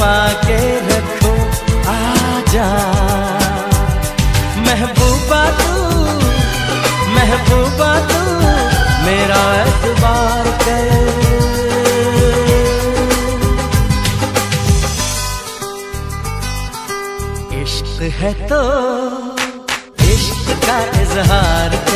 थमा के रखूं, आजा महबूबा तू मेरा एतबार कर। इश्क है तो इश्क का इजहार